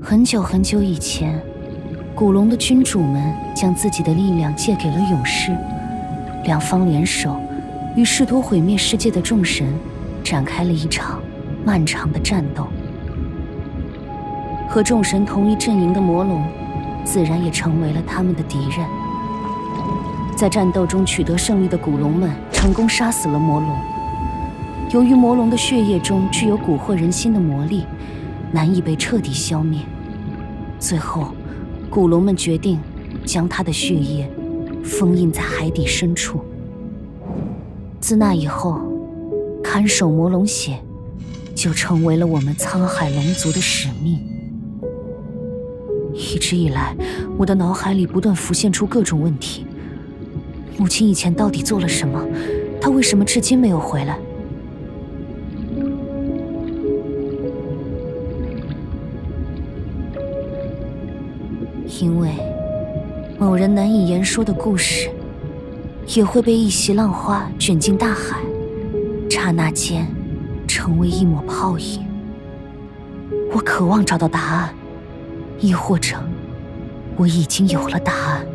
很久很久以前，古龙的君主们将自己的力量借给了勇士，两方联手，与试图毁灭世界的众神展开了一场漫长的战斗。和众神同一阵营的魔龙，自然也成为了他们的敌人。在战斗中取得胜利的古龙们成功杀死了魔龙。由于魔龙的血液中具有蛊惑人心的魔力，难以被彻底消灭。最后，古龙们决定将他的血液封印在海底深处。自那以后，看守魔龙血就成为了我们沧海龙族的使命。一直以来，我的脑海里不断浮现出各种问题：母亲以前到底做了什么？她为什么至今没有回来？因为某人难以言说的故事，也会被一袭浪花卷进大海，刹那间成为一抹泡影。我渴望找到答案，亦或者我已经有了答案。